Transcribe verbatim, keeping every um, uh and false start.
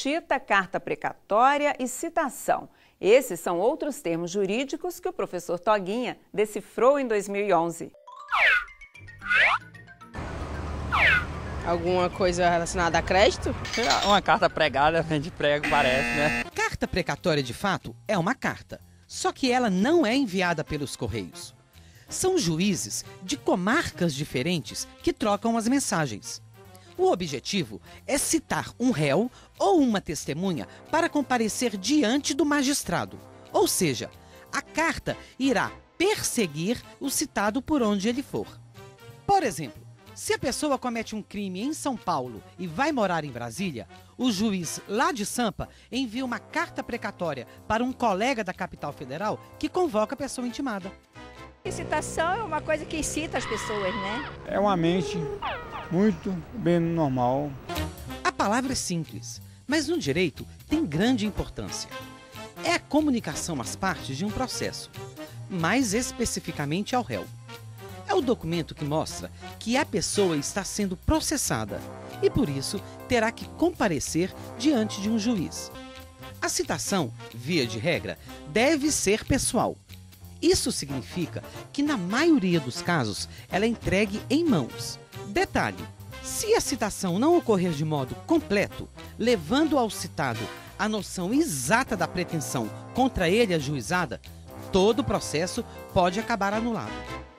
petita, carta precatória e citação. Esses são outros termos jurídicos que o professor Toguinha decifrou em dois mil e onze. Alguma coisa relacionada a crédito? Uma carta pregada, de prego, parece, né? Carta precatória, de fato, é uma carta, só que ela não é enviada pelos Correios. São juízes de comarcas diferentes que trocam as mensagens. O objetivo é citar um réu ou uma testemunha para comparecer diante do magistrado. Ou seja, a carta irá perseguir o citado por onde ele for. Por exemplo, se a pessoa comete um crime em São Paulo e vai morar em Brasília, o juiz lá de Sampa envia uma carta precatória para um colega da capital federal que convoca a pessoa intimada. Citação é uma coisa que excita as pessoas, né? É uma mente muito bem normal. A palavra é simples, mas no direito tem grande importância. É a comunicação às partes de um processo, mais especificamente ao réu. É o documento que mostra que a pessoa está sendo processada e, por isso, terá que comparecer diante de um juiz. A citação, via de regra, deve ser pessoal. Isso significa que, na maioria dos casos, ela é entregue em mãos. Detalhe: se a citação não ocorrer de modo completo, levando ao citado a noção exata da pretensão contra ele ajuizada, todo o processo pode acabar anulado.